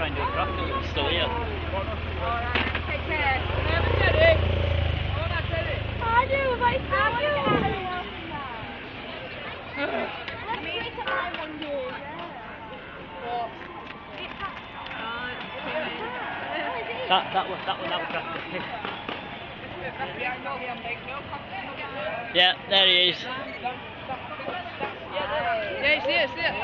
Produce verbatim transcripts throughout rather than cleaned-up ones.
try and do a craft if it was still here. Alright, take care. Never get it. I want to get it. I do, but I still do. That, that one, that one, that was practice. Yeah, there he is. Yeah, see it, see it.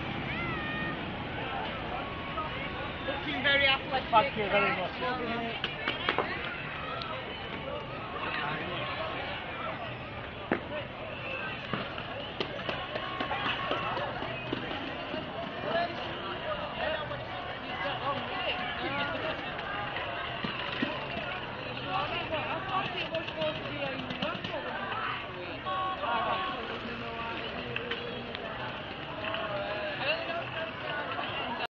Very athletic. Thank you very much.